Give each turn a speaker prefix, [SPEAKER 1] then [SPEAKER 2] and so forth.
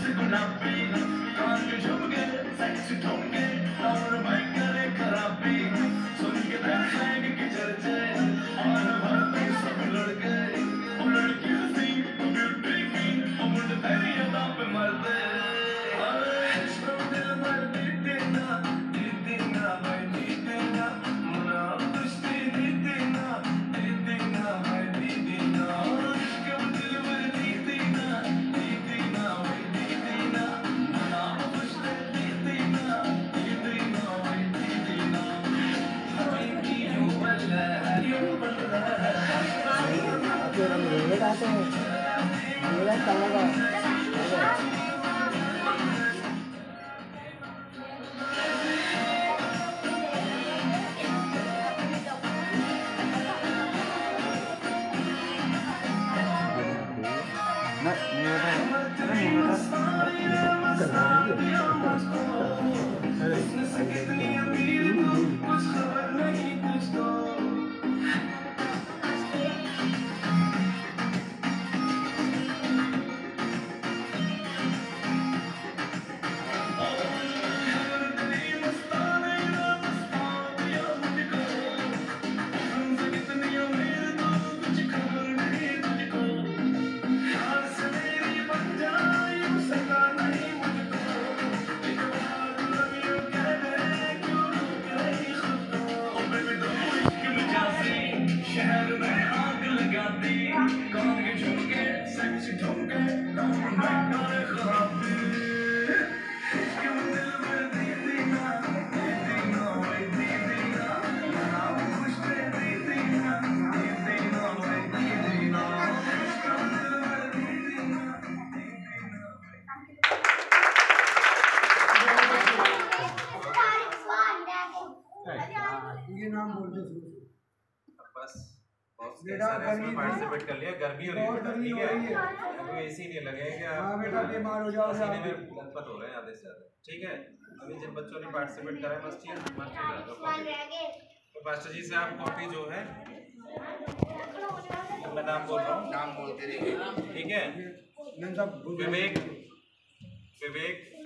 [SPEAKER 1] Participate कर लिया, गर्मी हो रही है, ठीक है, तो इसीलिए लगे कि आप बेटा बीमार हो जाओ, पसीने में लथपथ हो रहे हैं आधे से ज्यादा, ठीक है। अभी जिन बच्चों ने पार्टिसिपेट करा है मस्ती तो मास्टर जी से आप कॉपी जो है मैं नाम बोल रहा हूँ, नाम बोलते रहिए, ठीक है। विवेक, विवेक